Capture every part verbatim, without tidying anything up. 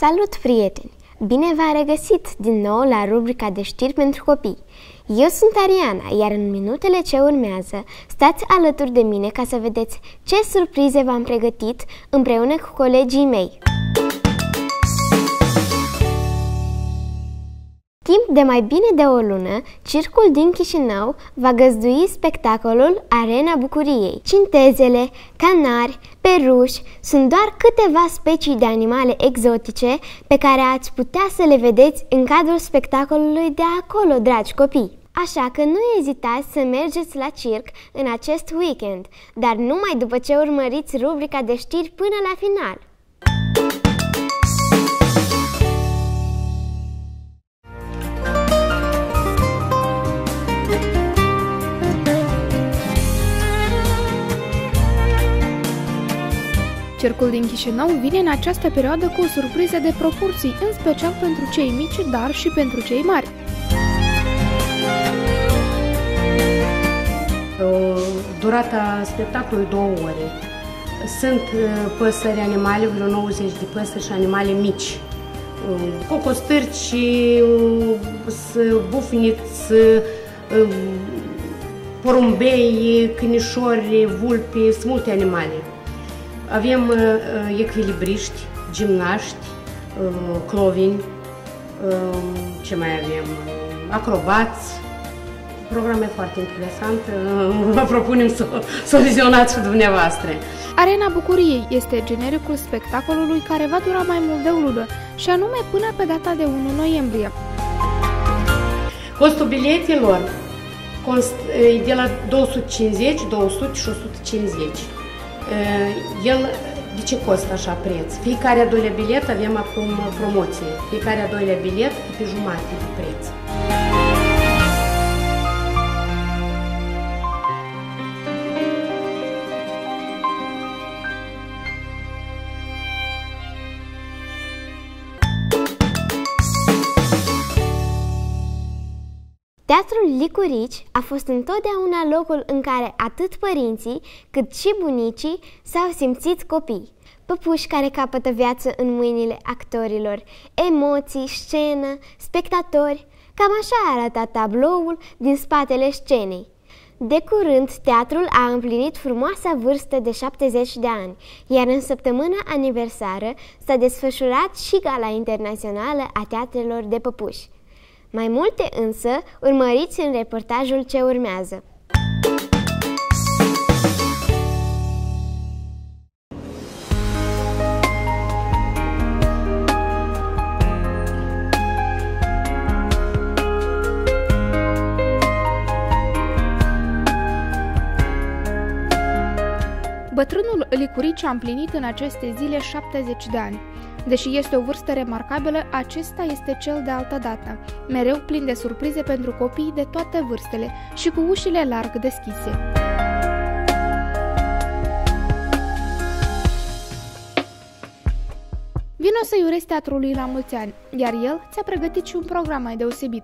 Salut, prieteni! Bine v-am regăsit din nou la rubrica de știri pentru copii. Eu sunt Ariana, iar în minutele ce urmează stați alături de mine ca să vedeți ce surprize v-am pregătit împreună cu colegii mei. Timp de mai bine de o lună, Circul din Chișinău va găzdui spectacolul Arena Bucuriei. Cintezele, canari, peruși sunt doar câteva specii de animale exotice pe care ați putea să le vedeți în cadrul spectacolului de acolo, dragi copii. Așa că nu ezitați să mergeți la circ în acest weekend, dar numai după ce urmăriți rubrica de știri până la final. Circul din Chișinău vine în această perioadă cu o surpriză de proporții, în special pentru cei mici, dar și pentru cei mari. Durata spectacolului două ore. Sunt păsări, animale, vreo nouăzeci de păsări și animale mici. Cocostârci, bufniți, porumbei, câinișori, vulpi, sunt multe animale. Avem uh, echilibriști, gimnaști, uh, clovini, uh, ce mai avem, acrobați. Programe foarte interesant, uh, vă propunem să, să o vizionați și dumneavoastră. Arena Bucuriei este genericul spectacolului care va dura mai mult de o lună, și anume până pe data de unu noiembrie. Costul biletelor e de la două sute cincizeci, două sute și o sută cincizeci. El, de ce costă așa preț? Fiecare a doilea bilet avem acum promoție. Fiecare a doilea bilet pe jumătate de preț. Teatrul Licurici a fost întotdeauna locul în care atât părinții cât și bunicii s-au simțit copii. Păpuși care capătă viață în mâinile actorilor, emoții, scenă, spectatori. Cam așa arăta tabloul din spatele scenei. De curând, teatrul a împlinit frumoasa vârstă de șaptezeci de ani, iar în săptămâna aniversară s-a desfășurat și Gala Internațională a Teatrelor de Păpuși. Mai multe însă urmăriți în reportajul ce urmează. Bătrânul Licurici a împlinit în aceste zile șaptezeci de ani. Deși este o vârstă remarcabilă, acesta este cel de altă dată, mereu plin de surprize pentru copii de toate vârstele și cu ușile larg deschise. Vino să-i urezi teatrului la mulți ani, iar el ți-a pregătit și un program mai deosebit.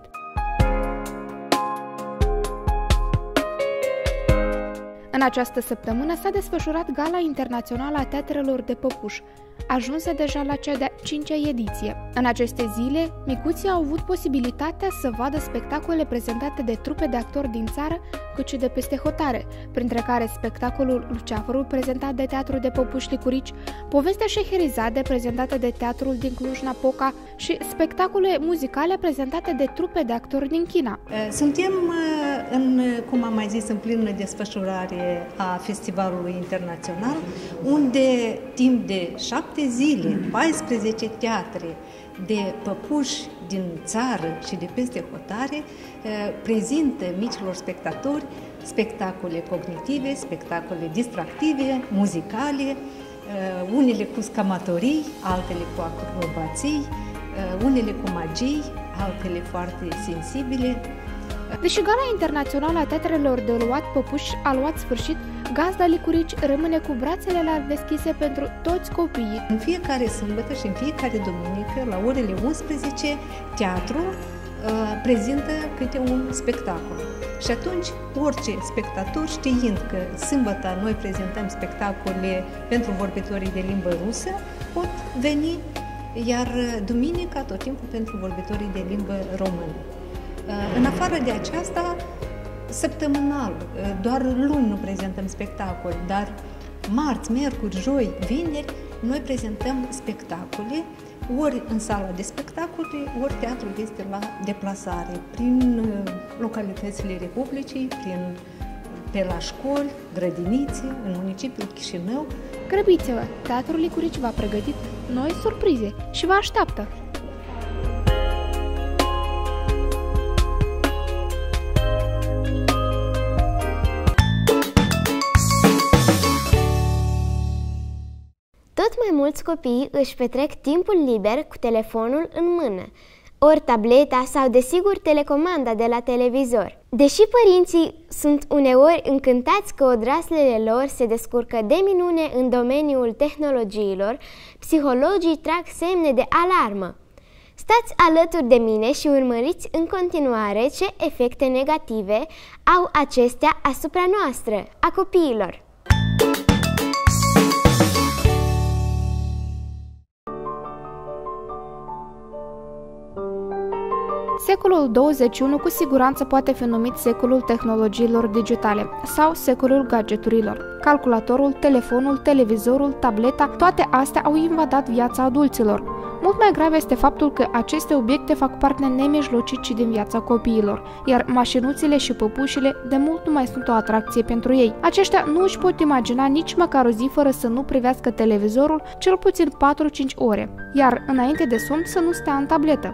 În această săptămână s-a desfășurat Gala Internațională a Teatrelor de Păpuși, ajunsă deja la cea de-a cincea ediție. În aceste zile, micuții au avut posibilitatea să vadă spectacole prezentate de trupe de actori din țară, cât și de peste hotare, printre care spectacolul Luceafărul prezentat de Teatrul de Păpuși Licurici, Povestea Șeherizade prezentată de Teatrul din Cluj-Napoca și spectacole muzicale prezentate de trupe de actori din China. Suntem, în, cum am mai zis, în plină desfășurare a Festivalului Internațional, unde timp de șapte zile, paisprezece teatre de păpuși din țară și de peste hotare prezintă micilor spectatori spectacole cognitive, spectacole distractive, muzicale, unele cu scamatorii, altele cu acrobații, unele cu magii, altele foarte sensibile. Deși Gala Internațională a Teatrelor de luat păpuși a luat sfârșit, gazda Licurici rămâne cu brațele larg deschise pentru toți copiii. În fiecare sâmbătă și în fiecare duminică, la orele unsprezece, teatrul uh, prezintă câte un spectacol. Și atunci, orice spectator, știind că sâmbătă noi prezentăm spectacole pentru vorbitorii de limbă rusă, pot veni iar duminica tot timpul pentru vorbitorii de limbă română. În afară de aceasta, săptămânal, doar luni nu prezentăm spectacole, dar marți, miercuri, joi, vineri, noi prezentăm spectacole, ori în sala de spectacole, ori teatrul este la deplasare, prin localitățile Republicii, prin, pe la școli, grădinițe, în municipiul Chișinău. Grăbiți-vă! Teatrul Licurici v-a pregătit noi surprize și vă așteaptă! Tot mai mulți copii își petrec timpul liber cu telefonul în mână, ori tableta sau, desigur, telecomanda de la televizor. Deși părinții sunt uneori încântați că odraslele lor se descurcă de minune în domeniul tehnologiilor, psihologii trag semne de alarmă. Stați alături de mine și urmăriți în continuare ce efecte negative au acestea asupra noastră, a copiilor. Secolul douăzeci și unu cu siguranță poate fi numit secolul tehnologiilor digitale sau secolul gadgeturilor. Calculatorul, telefonul, televizorul, tableta, toate astea au invadat viața adulților. Mult mai grav este faptul că aceste obiecte fac parte nemijlocit și din viața copiilor, iar mașinuțile și păpușile de mult nu mai sunt o atracție pentru ei. Aceștia nu își pot imagina nici măcar o zi fără să nu privească televizorul cel puțin patru-cinci ore, iar înainte de somn să nu stea în tabletă.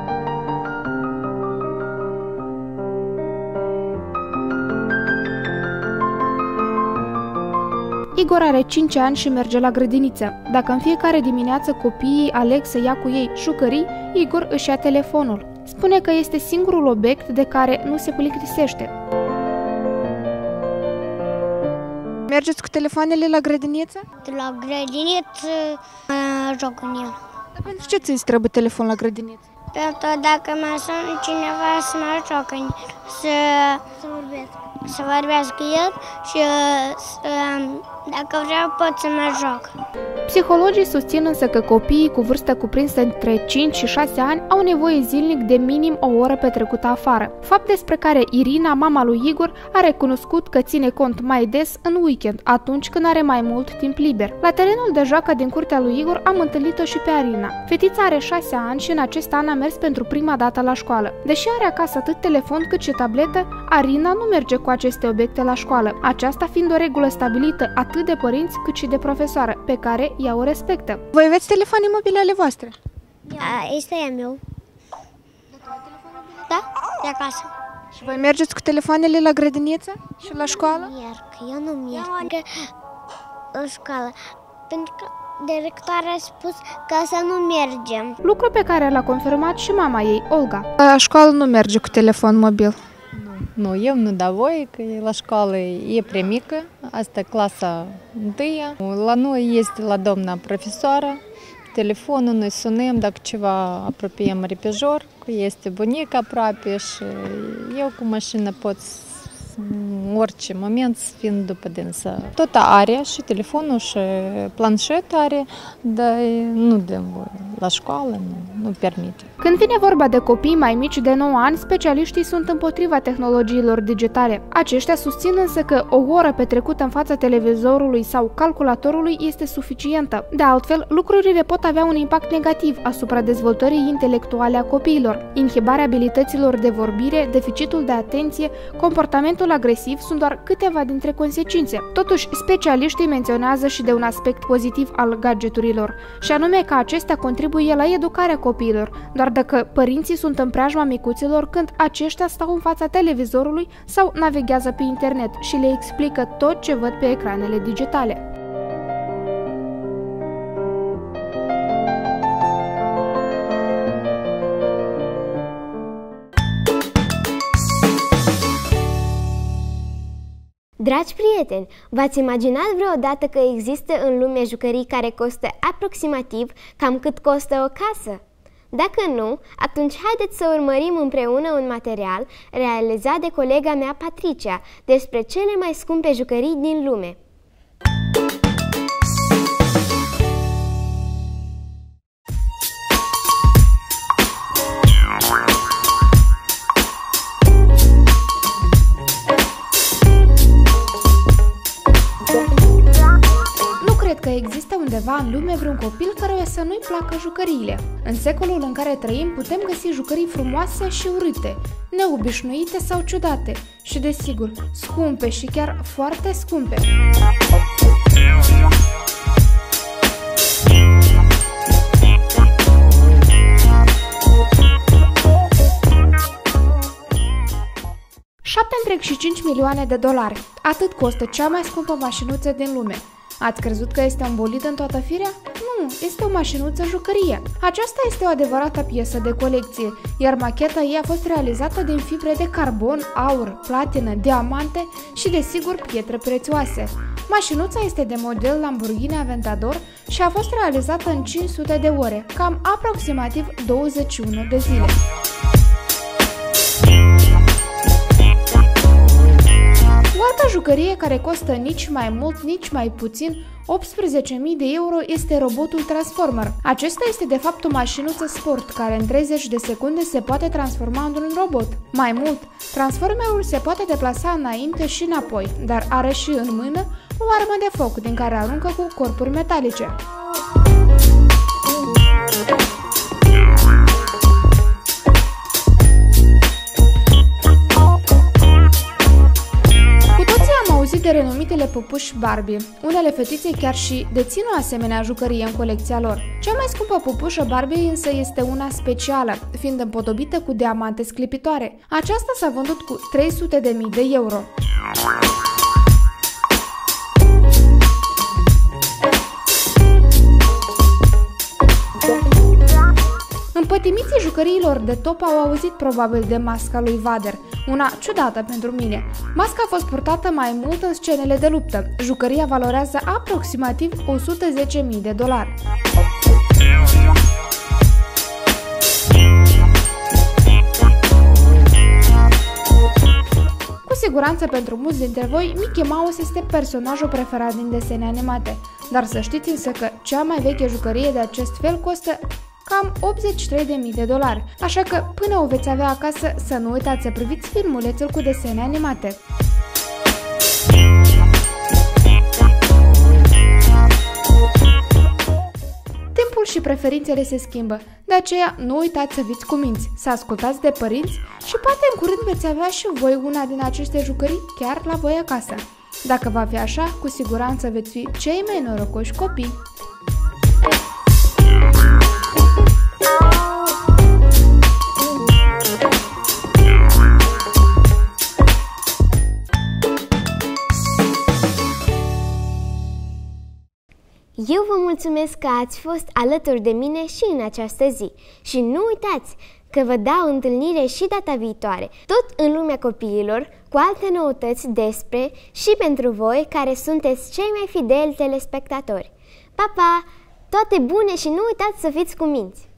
Igor are cinci ani și merge la grădiniță. Dacă în fiecare dimineață copiii aleg să ia cu ei jucării, Igor își ia telefonul. Spune că este singurul obiect de care nu se plictisește. Mergeți cu telefoanele la grădiniță? La grădiniță mă joc în el. Dar pentru ce ți-ți trebuie telefon la grădiniță? Pentru dacă mă sună cineva să mă joc în el, să, să, vorbesc. să vorbească el și să, dacă vreau pot să mă joc. Psihologii susțin însă că copiii cu vârstă cuprinsă între cinci și șase ani au nevoie zilnic de minim o oră petrecută afară. Fapt despre care Irina, mama lui Igor, a recunoscut că ține cont mai des în weekend, atunci când are mai mult timp liber. La terenul de joacă din curtea lui Igor am întâlnit-o și pe Arina. Fetița are șase ani și în acest an a mers pentru prima dată la școală. Deși are acasă atât telefon cât și tabletă, Arina nu merge cu aceste obiecte la școală, aceasta fiind o regulă stabilită atât de părinți cât și de profesoară, pe care ea o respectă. Voi aveți telefoane mobile ale voastre? A, este e meu. Da? De acasă. Și voi mergeți cu telefoanele la grădiniță și la școală? Merg, eu nu merg la școală, pentru că directoarea a spus că să nu mergem. Lucru pe care l-a confirmat și mama ei, Olga. La școală nu merge cu telefon mobil. Nu, eu nu dau voie, că la școală e prea mică, asta e clasa întâia. La noi este la doamna profesoară, telefonul, noi sunăm dacă ceva apropiem repejor, că este bunic aproape și eu cu mașină pot în orice moment să vin după dânsă. Tot are și telefonul și planșet are, dar nu dăm voie. La școală nu, nu permite. Când vine vorba de copii mai mici de nouă ani, specialiștii sunt împotriva tehnologiilor digitale. Aceștia susțin însă că o oră petrecută în fața televizorului sau calculatorului este suficientă. De altfel, lucrurile pot avea un impact negativ asupra dezvoltării intelectuale a copiilor. Inhibarea abilităților de vorbire, deficitul de atenție, comportamentul agresiv sunt doar câteva dintre consecințe. Totuși, specialiștii menționează și de un aspect pozitiv al gadgeturilor, și anume că acestea contribuie la educarea copiilor, doar dacă părinții sunt în preajma micuților când aceștia stau în fața televizorului sau navighează pe internet și le explică tot ce văd pe ecranele digitale. Dragi prieteni, v-ați imaginat vreodată că există în lume jucării care costă aproximativ cam cât costă o casă? Dacă nu, atunci haideți să urmărim împreună un material realizat de colega mea Patricia despre cele mai scumpe jucării din lume. Nu cred că există undeva în lume vreun copil căruia să nu-i placă jucăriile. În secolul în care trăim putem găsi jucării frumoase și urâte, neobișnuite sau ciudate și, desigur, scumpe și chiar foarte scumpe. șapte virgulă cinci milioane de dolari. Atât costă cea mai scumpă mașinuță din lume. Ați crezut că este un bolid în toată firea? Nu, este o mașinuță jucărie. Aceasta este o adevărată piesă de colecție, iar macheta ei a fost realizată din fibre de carbon, aur, platină, diamante și, desigur, pietre prețioase. Mașinuța este de model Lamborghini Aventador și a fost realizată în cinci sute de ore, cam aproximativ douăzeci și unu de zile. O altă jucărie care costă nici mai mult, nici mai puțin optsprezece mii de euro este robotul Transformer. Acesta este de fapt o mașinuță sport care în treizeci de secunde se poate transforma într-un robot. Mai mult, Transformerul se poate deplasa înainte și înapoi, dar are și în mână o armă de foc din care aruncă cu corpuri metalice. De renumitele păpuși Barbie. Unele fetițe chiar și dețin o asemenea jucărie în colecția lor. Cea mai scumpă păpușă Barbie însă este una specială, fiind împodobită cu diamante sclipitoare. Aceasta s-a vândut cu trei sute de mii de euro. Împătimiții jucăriilor de top au auzit probabil de masca lui Vader, una ciudată pentru mine. Masca a fost purtată mai mult în scenele de luptă. Jucăria valorează aproximativ o sută zece mii de dolari. Cu siguranță pentru mulți dintre voi, Mickey Mouse este personajul preferat din desene animate, dar să știți însă că cea mai veche jucărie de acest fel costă cam optzeci și trei de mii de dolari, așa că până o veți avea acasă să nu uitați să priviți filmulețul cu desene animate. Timpul și preferințele se schimbă, de aceea nu uitați să fiți cuminți, să ascultați de părinți și poate în curând veți avea și voi una din aceste jucării chiar la voi acasă. Dacă va fi așa, cu siguranță veți fi cei mai norocoși copii. Eu vă mulțumesc că ați fost alături de mine și în această zi. Și nu uitați că vă dau întâlnire și data viitoare, tot în lumea copiilor, cu alte noutăți despre și pentru voi care sunteți cei mai fideli telespectatori. Pa, pa! Toate bune și nu uitați să fiți cuminți!